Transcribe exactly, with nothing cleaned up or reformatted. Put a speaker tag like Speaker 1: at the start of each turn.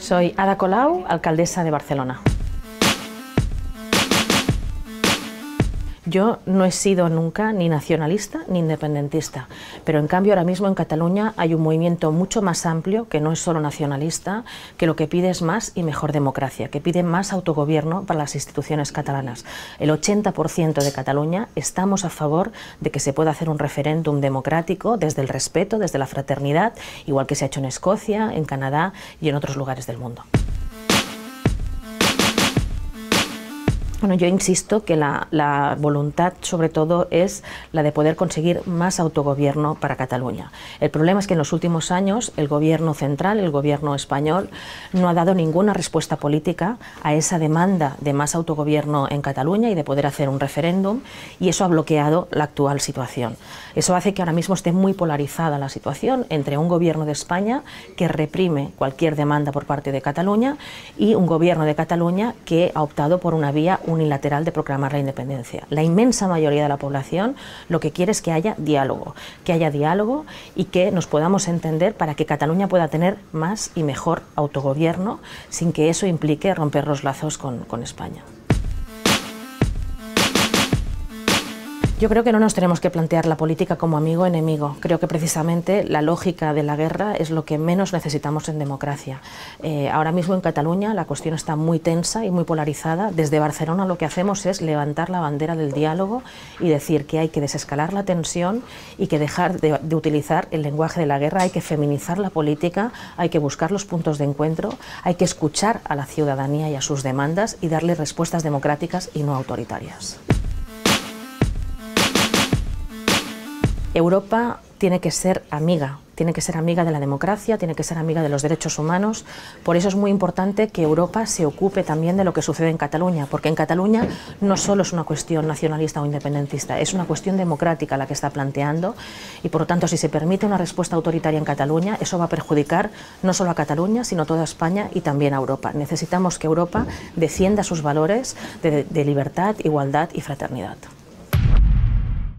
Speaker 1: Soy Ada Colau, alcaldesa de Barcelona. Yo no he sido nunca ni nacionalista ni independentista, pero en cambio ahora mismo en Cataluña hay un movimiento mucho más amplio que no es solo nacionalista, que lo que pide es más y mejor democracia, que pide más autogobierno para las instituciones catalanas. El ochenta por ciento de Cataluña estamos a favor de que se pueda hacer un referéndum democrático desde el respeto, desde la fraternidad, igual que se ha hecho en Escocia, en Canadá y en otros lugares del mundo. Bueno, yo insisto que la, la voluntad, sobre todo, es la de poder conseguir más autogobierno para Cataluña. El problema es que en los últimos años el gobierno central, el gobierno español, no ha dado ninguna respuesta política a esa demanda de más autogobierno en Cataluña y de poder hacer un referéndum, y eso ha bloqueado la actual situación. Eso hace que ahora mismo esté muy polarizada la situación entre un gobierno de España que reprime cualquier demanda por parte de Cataluña y un gobierno de Cataluña que ha optado por una vía unilateral de proclamar la independencia. La inmensa mayoría de la población lo que quiere es que haya diálogo, que haya diálogo y que nos podamos entender para que Cataluña pueda tener más y mejor autogobierno sin que eso implique romper los lazos con, con España. Yo creo que no nos tenemos que plantear la política como amigo o enemigo. Creo que precisamente la lógica de la guerra es lo que menos necesitamos en democracia. Eh, ahora mismo en Cataluña la cuestión está muy tensa y muy polarizada. Desde Barcelona lo que hacemos es levantar la bandera del diálogo y decir que hay que desescalar la tensión y que dejar de, de utilizar el lenguaje de la guerra, hay que feminizar la política, hay que buscar los puntos de encuentro, hay que escuchar a la ciudadanía y a sus demandas y darle respuestas democráticas y no autoritarias. Europa tiene que ser amiga, tiene que ser amiga de la democracia, tiene que ser amiga de los derechos humanos. Por eso es muy importante que Europa se ocupe también de lo que sucede en Cataluña, porque en Cataluña no solo es una cuestión nacionalista o independentista, es una cuestión democrática la que está planteando y por lo tanto si se permite una respuesta autoritaria en Cataluña, eso va a perjudicar no solo a Cataluña, sino a toda España y también a Europa. Necesitamos que Europa defienda sus valores de, de libertad, igualdad y fraternidad.